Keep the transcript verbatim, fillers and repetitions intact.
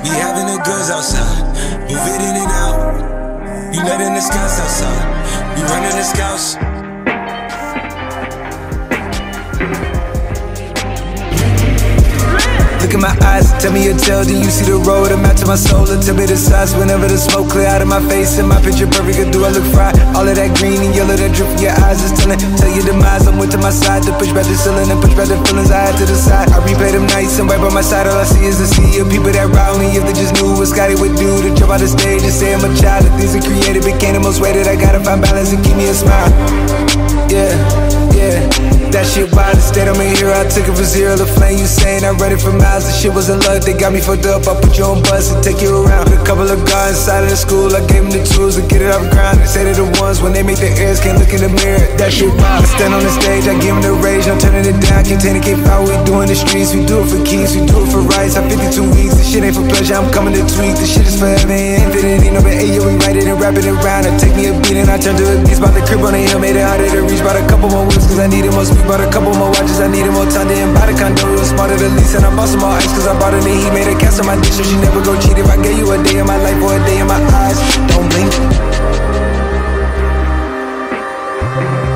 We having the goods outside, move it in and out. You letting the scouts outside, we running the scouts. Look in my eyes, tell me your tale, then you see the road. I'm out to my soul, and tell me the size. Whenever the smoke clear out of my face, and my picture perfect, or do I look fried? All of that green and yellow that drip from your eyes is telling. Tell your demise, I'm with to my side. To push back the ceiling and push back the feelings I had to the side. I replay them nights, and right by my side, all I see is the sea of people that ride me. If they just knew what Scotty would do to jump out the stage and say I'm a child. The things I created became the most way that I gotta find balance and keep me a smile. Yeah, yeah. That shit wild, instead I'm a hero. I took it from zero to flame. You saying I read it for miles. The shit wasn't luck, they got me fucked up. I put you on bus and take you around. Put a couple of guys inside of the school. I gave them the tools to get it off the ground. They say they're the ones when they make their ears can't look in the mirror. That shit wild. I stand on the stage, I give them the rage. I'm turning it down, contain it, keep out. We do in the streets, we do it for keys, we do it for rights. I'm fifty-two weeks, this shit ain't for pleasure. I'm coming to tweak. This shit is forever and infinity. Number eight, yeah, we write it and wrap it around. And take me a beat and I turn to a beast. Bought the crib on the hill, made it harder to reach. Bought a couple more whips cause I needed more speed. Bought a couple more watches, I needed more time. Didn't buy the condo, it was smarter the lease. And I bought some more ice cause I bought it and he made a cast on my dish. So she never go cheat. If I gave you a day in my life or a day in my eyes, don't blink.